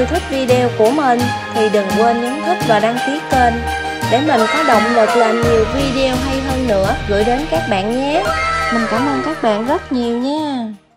yêu thích video của mình thì đừng quên nhấn thích và đăng ký kênh để mình có động lực làm nhiều video hay hơn nữa gửi đến các bạn nhé. Mình cảm ơn các bạn rất nhiều nha.